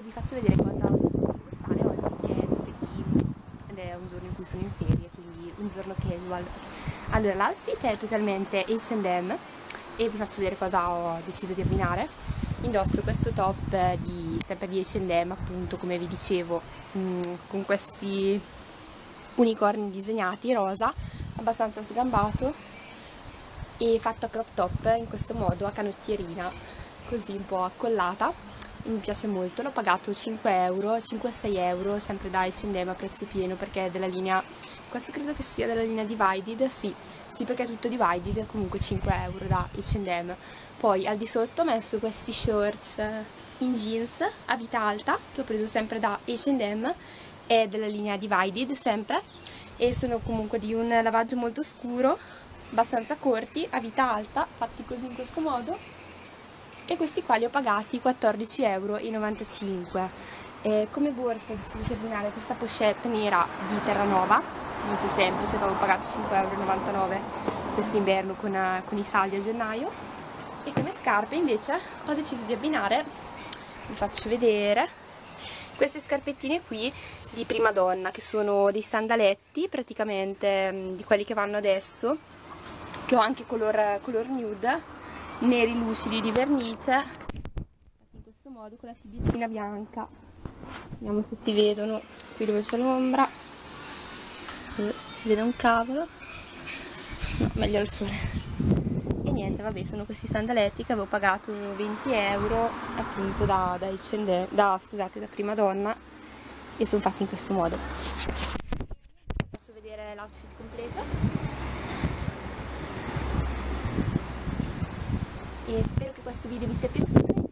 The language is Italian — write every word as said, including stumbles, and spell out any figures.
vi faccio vedere cosa ho deciso di indossare oggi, che è giovedì ed è un giorno in cui sono in ferie, quindi un giorno casual. Allora, l'outfit è totalmente H and M e vi faccio vedere cosa ho deciso di abbinare. Indosso questo top di, sempre di H and M, appunto, come vi dicevo, mh, con questi unicorni disegnati rosa, abbastanza sgambato e fatto a crop top in questo modo, a canottierina, così un po' accollata. Mi piace molto, l'ho pagato cinque euro, cinque sei euro, sempre da H and M a prezzo pieno, perché è della linea, questo credo che sia della linea Divided, sì, sì perché è tutto Divided, comunque cinque euro da H and M. Poi al di sotto ho messo questi shorts in jeans a vita alta, che ho preso sempre da H and M, è della linea Divided sempre, e sono comunque di un lavaggio molto scuro, abbastanza corti, a vita alta, fatti così in questo modo, e questi qua li ho pagati quattordici euro e novantacinque. E come borsa ho deciso di abbinare questa pochette nera di Terranova, molto semplice, che avevo pagato cinque euro e novantanove quest'inverno con, con i saldi a gennaio. E come scarpe invece ho deciso di abbinare, vi faccio vedere, queste scarpettine qui di Prima Donna, che sono dei sandaletti praticamente, di quelli che vanno adesso, che ho anche color, color nude, neri lucidi di vernice, in questo modo con la fibiettina bianca. Vediamo se si vedono qui dove c'è l'ombra, se si vede un cavolo, no, meglio al sole. E niente, vabbè, sono questi sandaletti che avevo pagato venti euro appunto da, da H and M, da, scusate, da Prima Donna, e sono fatti in questo modo. Faccio vedere l'outfit completo. E spero che questo video vi sia piaciuto.